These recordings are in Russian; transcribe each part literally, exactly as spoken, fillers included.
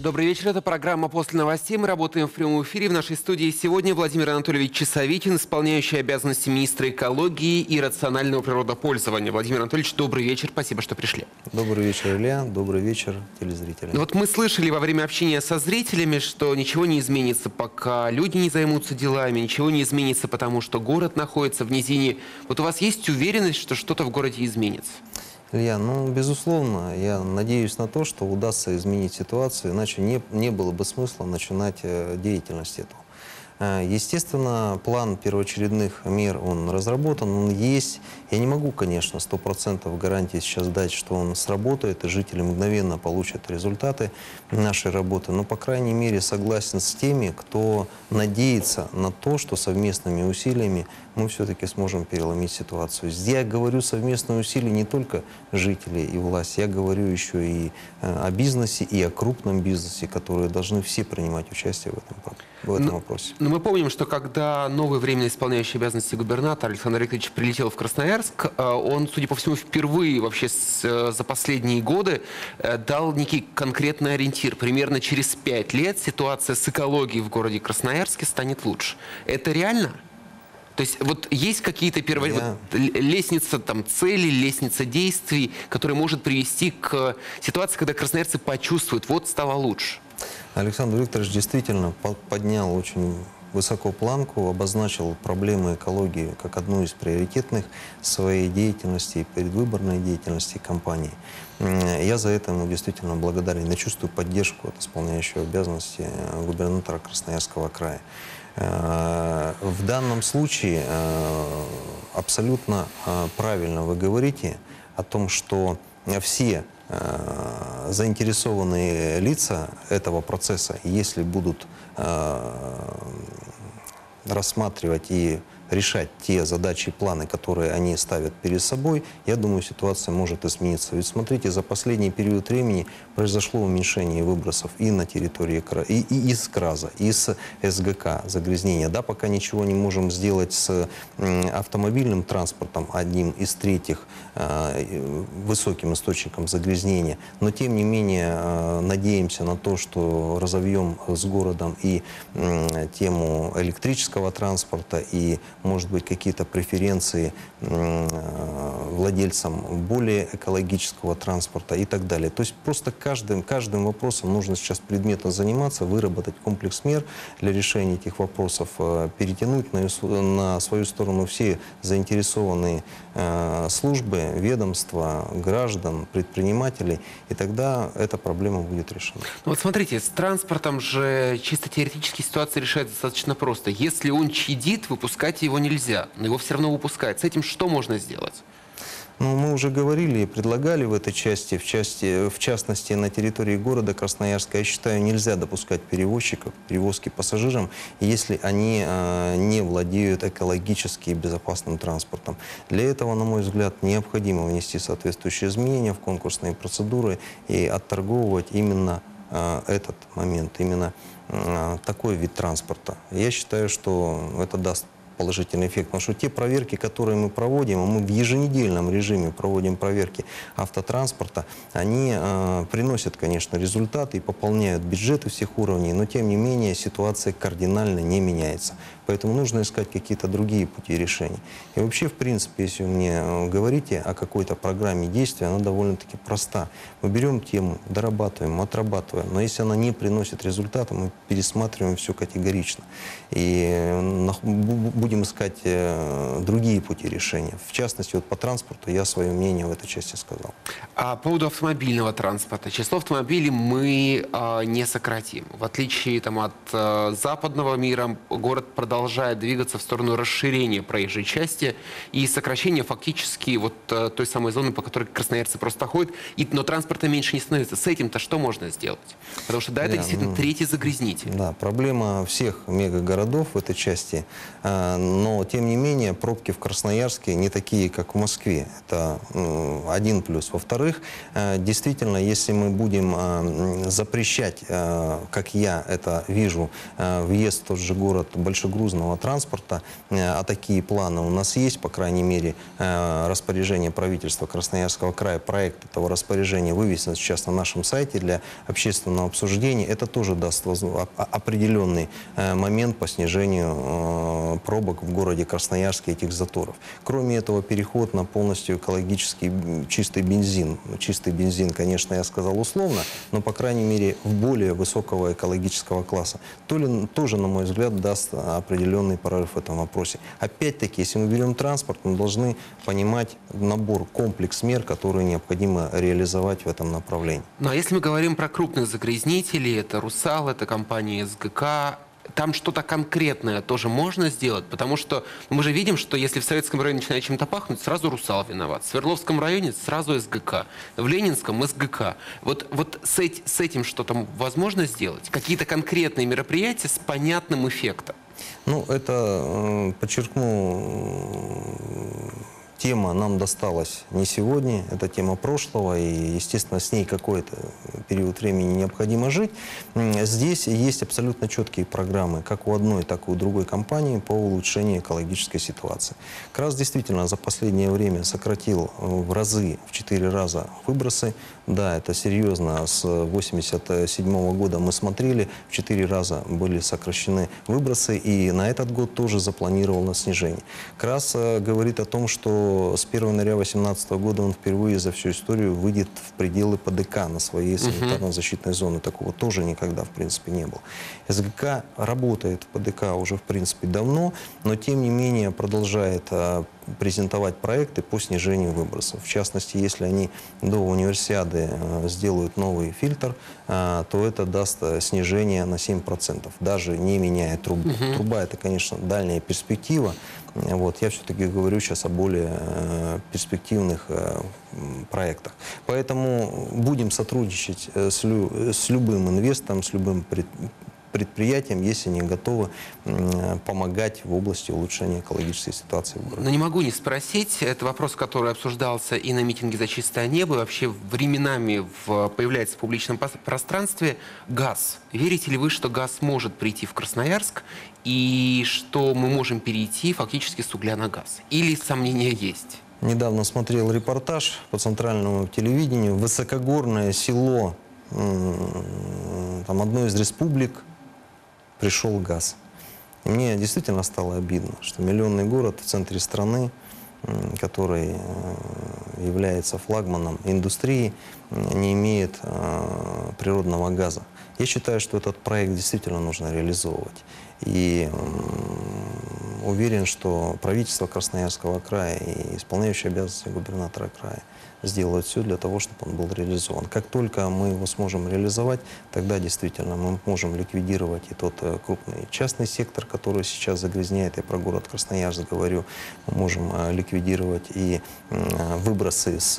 Добрый вечер. Это программа «После новостей». Мы работаем в прямом эфире. В нашей студии сегодня Владимир Анатольевич Часовитин, исполняющий обязанности министра экологии и рационального природопользования. Владимир Анатольевич, добрый вечер. Спасибо, что пришли. Добрый вечер, Илья. Добрый вечер, телезрители. Вот мы слышали во время общения со зрителями, что ничего не изменится, пока люди не займутся делами, ничего не изменится, потому что город находится в низине. Вот у вас есть уверенность, что что-то в городе изменится? Илья, ну, безусловно, я надеюсь на то, что удастся изменить ситуацию, иначе не, не было бы смысла начинать э, деятельность эту. Э, естественно, план первоочередных мер, он разработан, он есть. Я не могу, конечно, сто процентов гарантии сейчас дать, что он сработает, и жители мгновенно получат результаты нашей работы, но, по крайней мере, согласен с теми, кто надеется на то, что совместными усилиями мы все-таки сможем переломить ситуацию. Я говорю совместные усилия не только жителей и власти, я говорю еще и о бизнесе, и о крупном бизнесе, которые должны все принимать участие в этом, в этом но, вопросе. Но мы помним, что когда новый временно исполняющий обязанности губернатор Александр Викторович прилетел в Красноярск, он, судя по всему, впервые вообще с, за последние годы дал некий конкретный ориентир. Примерно через пять лет ситуация с экологией в городе Красноярске станет лучше. Это реально? То есть вот есть какие-то первые Я... вот, лестница там, целей, лестница действий, которая может привести к ситуации, когда красноярцы почувствуют, вот стало лучше. Александр Викторович действительно поднял очень высоко планку, обозначил проблемы экологии как одну из приоритетных своей деятельности и предвыборной деятельности компании. Я за это ему действительно благодарен. Я чувствую поддержку от исполняющего обязанности губернатора Красноярского края. В данном случае абсолютно правильно вы говорите о том, что все заинтересованные лица этого процесса, если будут рассматривать и решать те задачи и планы, которые они ставят перед собой, я думаю, ситуация может измениться. Ведь смотрите, за последний период времени произошло уменьшение выбросов и на территории и, и из КРАЗа, и с СГК, загрязнения. Да, пока ничего не можем сделать с автомобильным транспортом, одним из третьих э, высоким источником загрязнения, но тем не менее э, надеемся на то, что разовьем с городом и э, тему электрического транспорта, и может быть, какие-то преференции владельцам более экологического транспорта и так далее. То есть просто каждым, каждым вопросом нужно сейчас предметно заниматься, выработать комплекс мер для решения этих вопросов, перетянуть на, на свою сторону все заинтересованные службы, ведомства, граждан, предпринимателей, и тогда эта проблема будет решена. Ну вот смотрите, с транспортом же чисто теоретически ситуация решается достаточно просто. Если он чадит, выпускать его нельзя, но его все равно выпускают. С этим что можно сделать? Ну, мы уже говорили и предлагали в этой части, в, части, в частности, на территории города Красноярска, я считаю, нельзя допускать перевозчиков, перевозки пассажирам, если они э, не владеют экологически безопасным транспортом. Для этого, на мой взгляд, необходимо внести соответствующие изменения в конкурсные процедуры и отторговывать именно э, этот момент, именно э, такой вид транспорта. Я считаю, что это даст положительный эффект, потому что те проверки, которые мы проводим, а мы в еженедельном режиме проводим проверки автотранспорта, они э, приносят, конечно, результаты и пополняют бюджеты всех уровней, но тем не менее ситуация кардинально не меняется. Поэтому нужно искать какие-то другие пути решений. И вообще, в принципе, если вы мне говорите о какой-то программе действия, она довольно-таки проста. Мы берем тему, дорабатываем, отрабатываем, но если она не приносит результата, мы пересматриваем все категорично. И будем искать другие пути решения. В частности, вот по транспорту я свое мнение в этой части сказал. А по поводу автомобильного транспорта. Число автомобилей мы а, не сократим. В отличие там, от а, западного мира, город продолжает продолжает двигаться в сторону расширения проезжей части и сокращения фактически вот а, той самой зоны, по которой красноярцы просто ходят, и, но транспорта меньше не становится. С этим-то что можно сделать? Потому что, да, это yeah, действительно ну, третий загрязнитель. Да, проблема всех мегагородов в этой части, а, но, тем не менее, пробки в Красноярске не такие, как в Москве. Это ну, один плюс. Во-вторых, а, действительно, если мы будем а, запрещать, а, как я это вижу, а, въезд в тот же город большегрузных грузного транспорта, а такие планы у нас есть, по крайней мере, распоряжение правительства Красноярского края, проект этого распоряжения вывесен сейчас на нашем сайте для общественного обсуждения. Это тоже даст определенный момент по снижению пробок в городе Красноярске, этих заторов. Кроме этого, переход на полностью экологический чистый бензин. Чистый бензин, конечно, я сказал условно, но, по крайней мере, в более высокого экологического класса. То ли, тоже, на мой взгляд, даст определенный прорыв в этом вопросе. Опять-таки, если мы берем транспорт, мы должны понимать набор, комплекс мер, которые необходимо реализовать в этом направлении. Ну а если мы говорим про крупных загрязнителей, это «Русал», это компания эс гэ ка, там что-то конкретное тоже можно сделать? Потому что мы же видим, что если в Советском районе начинает чем-то пахнуть, сразу «Русал» виноват. В Свердловском районе сразу эс гэ ка. В Ленинском эс гэ ка. Вот, вот с, эти, с этим что-то возможно сделать? Какие-то конкретные мероприятия с понятным эффектом? Ну, это, подчеркну, тема нам досталась не сегодня, это тема прошлого, и, естественно, с ней какой-то период времени необходимо жить. Здесь есть абсолютно четкие программы, как у одной, так и у другой компании, по улучшению экологической ситуации. КРАС действительно за последнее время сократил в разы, в четыре раза выбросы. Да, это серьезно. С восемьдесят седьмого года мы смотрели, в четыре раза были сокращены выбросы, и на этот год тоже запланировал на снижение. КРАС говорит о том, что с первого января две тысячи восемнадцатого года он впервые за всю историю выйдет в пределы пэ дэ ка на своей санитарно-защитной зоне. Такого тоже никогда, в принципе, не было. эс гэ ка работает в пэ дэ ка уже, в принципе, давно, но, тем не менее, продолжает а, презентовать проекты по снижению выбросов. В частности, если они до универсиады а, сделают новый фильтр, а, то это даст а, снижение на семь процентов, даже не меняя трубу. Uh-huh. Труба – это, конечно, дальняя перспектива. Вот, я все-таки говорю сейчас о более э, перспективных э, проектах. Поэтому будем сотрудничать с, лю с любым инвестором, с любым пред предприятиям, если они готовы э, помогать в области улучшения экологической ситуации в городе. Но не могу не спросить, это вопрос, который обсуждался и на митинге «За чистое небо», и вообще временами в, появляется в публичном пространстве газ. Верите ли вы, что газ может прийти в Красноярск, и что мы можем перейти фактически с угля на газ? Или сомнения есть? Недавно смотрел репортаж по центральному телевидению. Высокогорное село, там, одной из республик, пришел газ. И мне действительно стало обидно, что миллионный город в центре страны, который является флагманом индустрии, не имеет природного газа. Я считаю, что этот проект действительно нужно реализовывать. И уверен, что правительство Красноярского края и исполняющие обязанности губернатора края сделают все для того, чтобы он был реализован. Как только мы его сможем реализовать, тогда действительно мы можем ликвидировать и тот крупный частный сектор, который сейчас загрязняет, я про город Красноярск говорю, мы можем ликвидировать и выбросы с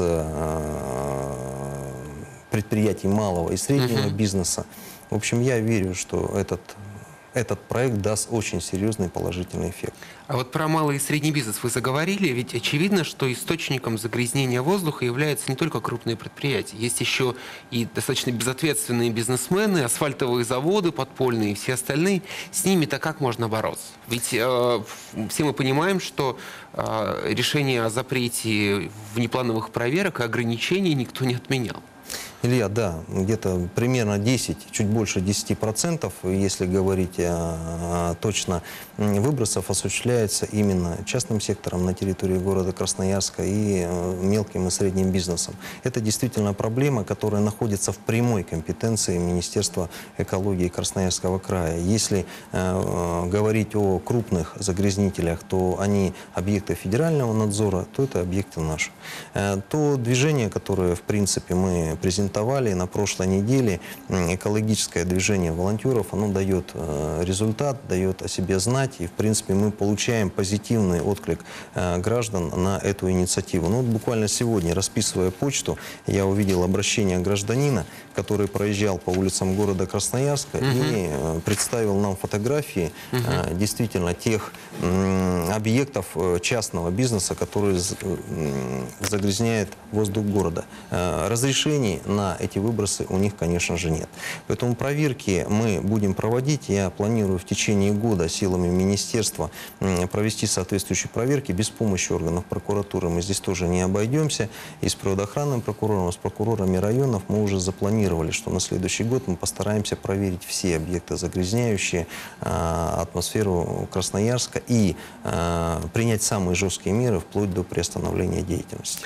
предприятий малого и среднего uh-huh. бизнеса. В общем, я верю, что этот, этот проект даст очень серьезный положительный эффект. А вот про малый и средний бизнес вы заговорили, ведь очевидно, что источником загрязнения воздуха являются не только крупные предприятия. Есть еще и достаточно безответственные бизнесмены, асфальтовые заводы подпольные и все остальные. С ними-то как можно бороться? Ведь э, все мы понимаем, что э, решение о запрете внеплановых проверок и ограничений никто не отменял. Илья, да, где-то примерно десять, чуть больше десяти процентов, если говорить а, а, точно, выбросов осуществляется именно частным сектором на территории города Красноярска и а, мелким и средним бизнесом. Это действительно проблема, которая находится в прямой компетенции Министерства экологии Красноярского края. Если а, говорить о крупных загрязнителях, то они объекты федерального надзора, то это объекты наши. А, то движение, которое, в принципе, мы презентовали на прошлой неделе, экологическое движение волонтеров, оно дает э, результат, дает о себе знать, и, в принципе, мы получаем позитивный отклик э, граждан на эту инициативу. Ну, вот буквально сегодня, расписывая почту, я увидел обращение гражданина, который проезжал по улицам города Красноярска uh-huh. и э, представил нам фотографии uh-huh. э, действительно тех э, объектов э, частного бизнеса, которые э, загрязняют воздух города. Э, разрешений на на эти выбросы у них, конечно же, нет. Поэтому проверки мы будем проводить. Я планирую в течение года силами министерства провести соответствующие проверки. Без помощи органов прокуратуры мы здесь тоже не обойдемся. И с природоохранным прокурором, с прокурорами районов мы уже запланировали, что на следующий год мы постараемся проверить все объекты, загрязняющие э, атмосферу Красноярска, и э, принять самые жесткие меры вплоть до приостановления деятельности.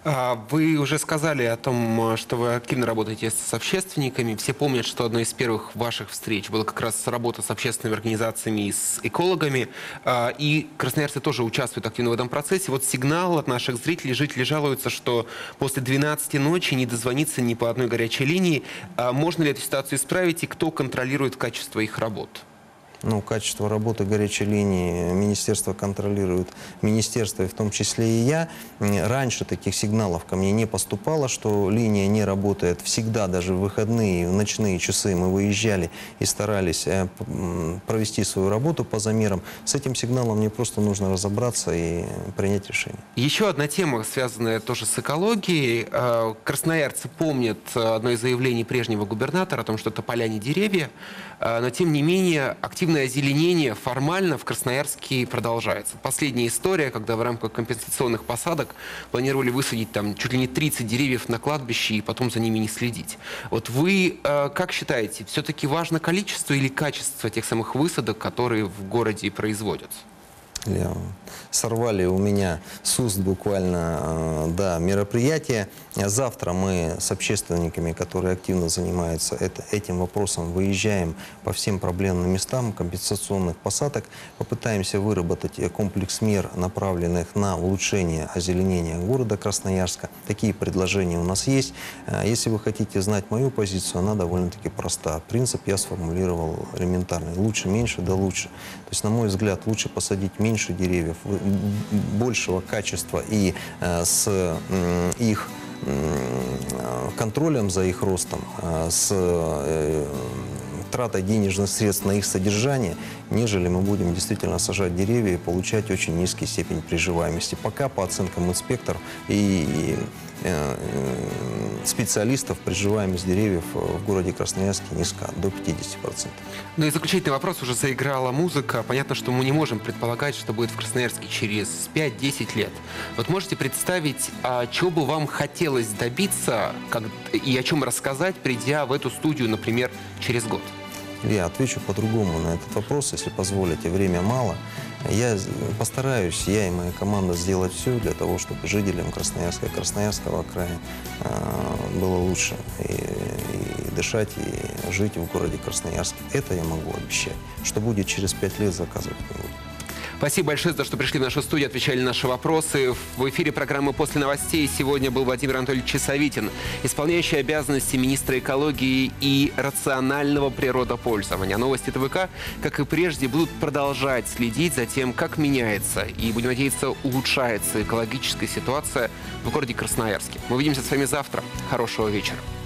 Вы уже сказали о том, что вы активно работаете с общественниками. Все помнят, что одной из первых ваших встреч была как раз работа с общественными организациями и с экологами. И красноярцы тоже участвуют активно в этом процессе. Вот сигнал от наших зрителей. Жители жалуются, что после двенадцати ночи не дозвониться ни по одной горячей линии. Можно ли эту ситуацию исправить и кто контролирует качество их работ? Ну, качество работы горячей линии министерство контролирует, министерство, и в том числе и я. Раньше таких сигналов ко мне не поступало, что линия не работает. Всегда, даже в выходные, в ночные часы мы выезжали и старались провести свою работу по замерам. С этим сигналом мне просто нужно разобраться и принять решение. Еще одна тема, связанная тоже с экологией. Красноярцы помнят одно из заявлений прежнего губернатора о том, что это поля не деревья, но тем не менее активно озеленение формально в Красноярске продолжается. Последняя история, когда в рамках компенсационных посадок планировали высадить там чуть ли не тридцать деревьев на кладбище и потом за ними не следить. Вот вы э, как считаете, все-таки важно количество или качество тех самых высадок, которые в городе производятся? Сорвали у меня с уст буквально да, мероприятие. Завтра мы с общественниками, которые активно занимаются это, этим вопросом, выезжаем по всем проблемным местам компенсационных посадок, попытаемся выработать комплекс мер, направленных на улучшение озеленения города Красноярска. Такие предложения у нас есть. Если вы хотите знать мою позицию, она довольно-таки проста. Принцип я сформулировал элементарный. Лучше меньше, да лучше. То есть, на мой взгляд, лучше посадить меньше деревьев, большего качества и э, с э, их э, контролем за их ростом, э, с э, тратой денежных средств на их содержание, нежели мы будем действительно сажать деревья и получать очень низкий степень приживаемости. Пока, по оценкам инспекторов и, и э, специалистов, приживаемость деревьев в городе Красноярске низка, до пятидесяти процентов. Ну и заключительный вопрос. Уже заиграла музыка. Понятно, что мы не можем предполагать, что будет в Красноярске через пять-десять лет. Вот можете представить, а чего бы вам хотелось добиться как, и о чем рассказать, придя в эту студию, например, через год? Я отвечу по-другому на этот вопрос, если позволите, время мало. Я постараюсь, я и моя команда, сделать все для того, чтобы жителям Красноярска и Красноярского края э, было лучше и, и дышать, и жить в городе Красноярске. Это я могу обещать. Что будет через пять лет, заказывать не буду. Спасибо большое за то, что пришли в нашу студию, отвечали на наши вопросы. В эфире программы «После новостей» сегодня был Владимир Анатольевич Чесовитин, исполняющий обязанности министра экологии и рационального природопользования. Новости ТВК, как и прежде, будут продолжать следить за тем, как меняется и, будем надеяться, улучшается экологическая ситуация в городе Красноярске. Мы увидимся с вами завтра. Хорошего вечера.